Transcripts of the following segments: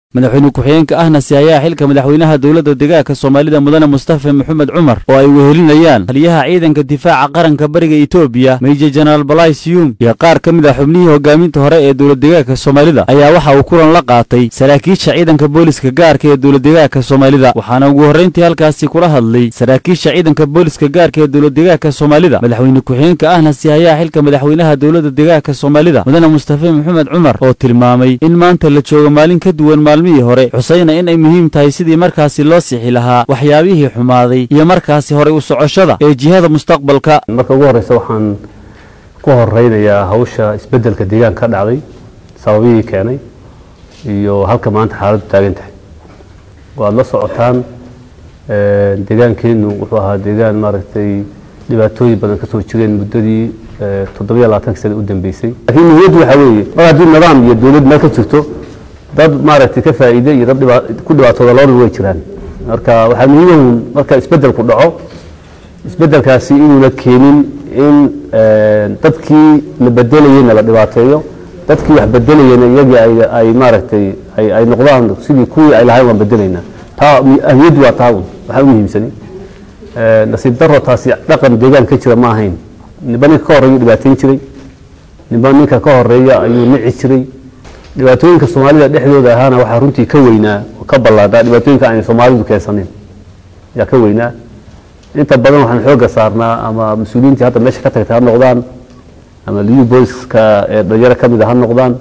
madaxweyne ku-xigeenka ahna siyaaya xilka madaxweynaha dowladda deegaanka Soomaalida mudane Mustafa Maxamed Cumar oo ay wehelinayaan taliyaha ciidanka difaaca qaranka bariga Itoobiya Major General Balaysiyum iyo qaar ka mid ah xubnihii hogaaminta hore ee dowladda deegaanka Soomaalida ayaa waxa uu kulan la qaatay saraakiisha ciidanka booliska gaarka ee dowladda deegaanka Soomaalida waxaana ugu horeyntii halkaasi kula hadlay saraakiisha ciidanka booliska gaarka ee dowladda deegaanka Soomaalida madaxweyne ku-xigeenka ahna siyaaya xilka madaxweynaha dowladda deegaanka Soomaalida mudane Mustafa Maxamed Cumar oo tilmaamay in maanta la joogo maalin ka duwan hore xusayna in ay muhiim tahay sidii markaasi loo sixi lahaa waxyaabihii xumaaday iyo markaasi hore u socoshada ee jihada mustaqbalka marka ugu horeysa waxaan ku horeynayaa hawsha isbedelka deegaanka ka dhacday sababihii keenay iyo halka maanta xaaladdu taagan tahay waad la socotaan deegaankeenu wuxuu ahaa deegaan maaragtay dhibaatooyin badan ka soo jireen muddadii 27 sano u dambeysay laakiin muhiimadu waxa weeye mar haddii nidaam iyo dawlad meel ka jirto dad maaragtay ka faa'iido iyo dad ku dhibaatooda labada way jiraan marka waxa muhiim ah marka isbedelku dhaco isbedelkaasi inuu keenin in dadkii la bedelayeen la dhibaateeyo dadkii wax bedelayeen iyaga ay maaragtay ay noqdaan sidii kuwii ay lahayn waan bedelaynaa taa ahmiyadu waa taa waxa muhiimsan nasiib darro taasi dhaqan deegaan ka jira ma ahayn nibanka ka horeeyo dhibaateyn jiray nibanka ka horeeyo ayuu nici jiray dhibaatooyinka Soomaalida dhexdooda ahaana waxa runtii ka weynaa oo ka ballaaday dhibaatooyinka aan Soomaalidu keensanin yaa ka weynaa inta badan waxaan xoog saarnaa ama mas'uuliyiinta hadda meesha ka tagtay ha noqdaan ama liyu booliska ee dhalinyaro ka mid ah ha noqdaan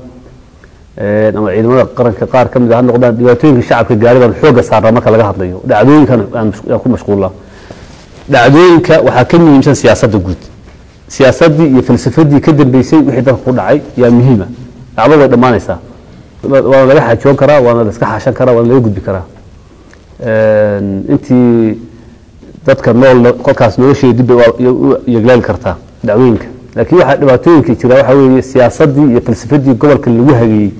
ama ciidamada qaranka qaar ka mid ah ha noqdaan dhibaatooyinka shacabka gaariban xoog saarnaa marka laga hadlayo dhacdooyinkan aan ku mashquulaa dhacdooyinka waxa ka muhiimsan siyaasadda guud siyaasadii iyo falsafadii ka dambeysay wixii dalka ku dhacay yaa muhiim ah dacwada way dhamaanaysaa waa laga xajoon karaa waa la iska xashan karaa waa laga gudbi karaa intii dadka nool kolkaas noloshii dib u yaglaal kartaa dacwooyinka laakiin waxa dhibaatooyinka jira waxa weeye siyaasadii iyo falsafadii gobolka lagu hagayay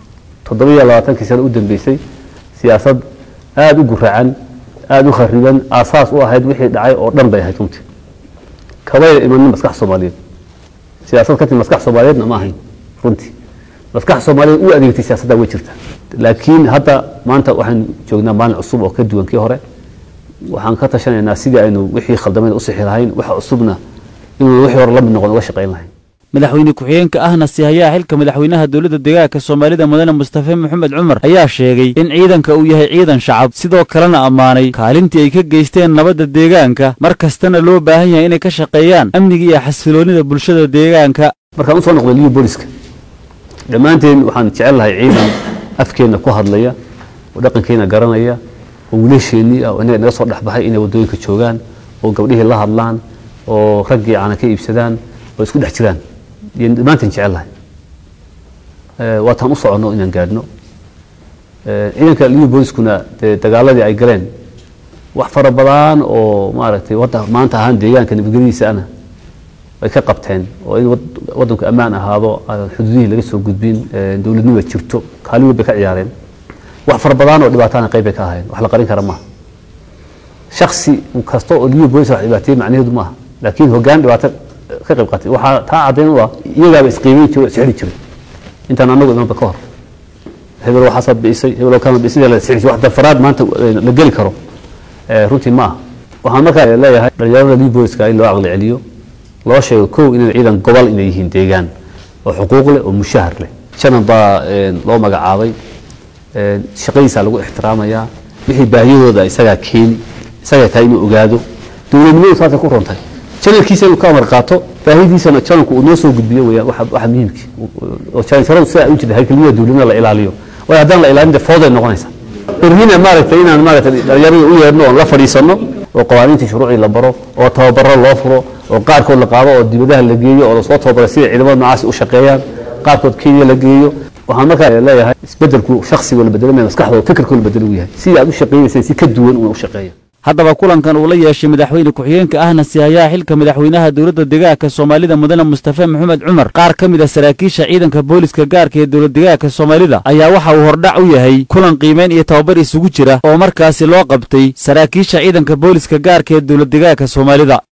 27 sano u dambeysay siyaasad aad u guracan aad u khariban asaas u ahayd wixii dhacay oo dhan bay ahayd runtii kaway iman maskax Soomaaliyeed siyaasad ka timid maskax Soomaaliyeedna ma ahayn runtii maskax Soomaaliyeed u adeegtay siyaasadda way jirtaa laakiin hadda maanta waxaan joognaa maalin cusub oo ka duwan kii hore waxaan ka tashanaynaa sidii aynu wixii khaldameen u sixi lahayn waxa cusubna inuu wixii hore la mid noqon uga shaqeyn lahayn madaxweyne ku-xigeenka ahna siyaaya xilka madaxweynaha dowladda deegaanka Soomaalida mudane Mustafa Maxamed Cumar ayaa sheegay in ciidanka uu yahay ciidan shacab sidoo kalena amaanay kaalintii ay ka geysteen nabadda deegaanka markastana loo baahan yahay inay ka shaqeeyaan amniga iyo xasiloonida bulshada deegaanka markaan u soo noqday liyu booliska dhamaanteen waxaan jecel lahay ciidan afkeena ku hadlaya oo dhaqankeena garanaya oo wiilasheenii ah oo inay naga soo dhaxbaxay inay wadooyinka joogaan oo gabdhihii la hadlaan oo raggii aan ka iibsadaan oo isku dhex jiraan dhamaanteen jecel lahay waataan u socono inaan gaadhno ciidanka liyu booliskuna dagaaladii ay galeen wax fara badan oo maaragtay maanta ahaan deegaanka nabadgelyadiisa ana way ka qabteen oo in wadanku ammaan ahaado xuduudihii laga soo gudbin dawladnimada jirto kaalin bay ka ciyaareen wax far badan oo dhibaatana qayb ka ahayn wax la qarin kara ma shakhsi kasto oo liyu boolis wax dhibaatay macnaheedu ma laakiin hoggaan dhibaato ka qayb qaatay waxa taa cadeyn waa iyaga isqiimeyn jiray sixri jiray intaan anagu iman ka hor hebel waxa sabisay hebel kama bisay la sixri wax dafaraad maanta la gali karo runtii ma waxaan markaa leeyahay dhalinyarada liyu booliska in loo aqli celiyo loo sheego koow inay ciidan gobol inay yihiin deegaan oo xuquuq leh oo mushahar leh shanan baa loo magacaabay shaqadiisa lagu ixtiraamayaa wixii baahiyadooda isaga keen isaga tahay inuu ogaado dawladnimadu saas ku rontay channelkiisa uu ka amar qaato baahidiisana channelku uu noo soo gudbiyo weeyaan waxa muhiimki oo channelku si ay u jirto halkii dawladnimada la ilaaliyo way haddaan la ilaalin fooday noqonaysa urhina maaragtay inaan maaragtay dhalinyarada u yeerno oo la fadhiisano oo qawaaniinta shuruuci la baro oo tababaro loo furo oo qaarkood la qaado oo dibadaha la geeyo oo soo tababaro sida ciidamada noocaas u shaqeeyaan qaarkood Kenya la geeyo waxaan markaa leeyahay isbedelku shakhsiga la bedelay maskaxda fikirka la bedelo yahay si aad u shaqeeyay si ka duwan u shaqeeyo haddaba kulankan uu la yeeshay madaxweyne ku-xigeenka ahna siyaaya xilka madaxweynaha dowladda deegaanka Soomaalida mudane Mustafa Maxamed Cumar qaar ka mid ah saraakiisha ciidanka booliska gaarka ee dowladda deegaanka Soomaalida ayaa waxa uu hordhac u yahay kulan qiimeyn iyo tababar isugu jira oo markaasi loo qabtay saraakiisha ciidanka booliska gaarka ee dowladda deegaanka Soomaalida